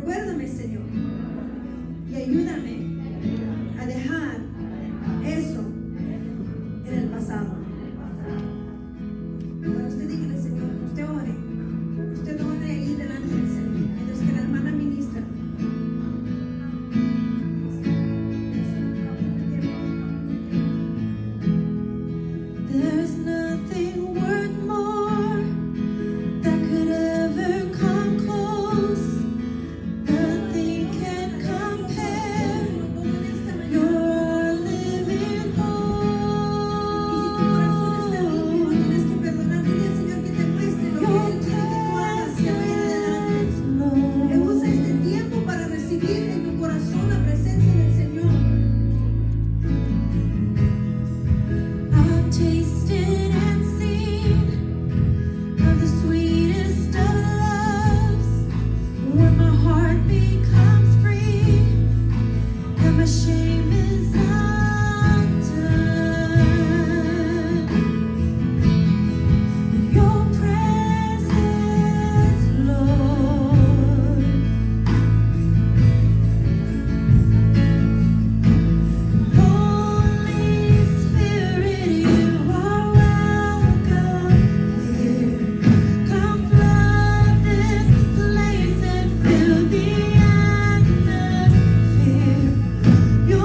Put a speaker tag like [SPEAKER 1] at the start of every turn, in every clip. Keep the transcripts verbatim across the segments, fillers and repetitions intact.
[SPEAKER 1] Recuérdame, Señor, y ayúdame a dejar eso en el pasado. Ahora usted dígale, Señor, usted ore, usted ore ahí delante del Señor, mientras que la hermana ministra.
[SPEAKER 2] There's nothing worth more that could ever come close. Nothing can compare. You're our living hope.
[SPEAKER 1] Tienes que perdonar, dile al Señor que te muestre lo que Él quiere que tú hagas y ahí adelante. Usa este tiempo para recibir en tu corazón la presencia del Señor.
[SPEAKER 2] I've tasted and seen of the sweetest of loves, when my heart becomes free and my shame is undone. Your presence, Lord. Holy Spirit, you are welcome here. Come flood this place and fill the atmosphere. Your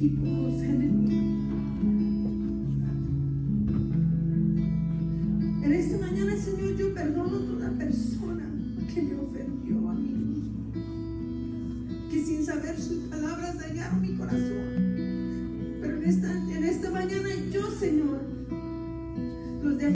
[SPEAKER 1] equipos enemigos. En esta mañana, Señor, yo perdono a toda persona que me ofendió a mí, que sin saber sus palabras dañaron mi corazón. Pero en esta, en esta mañana yo, Señor,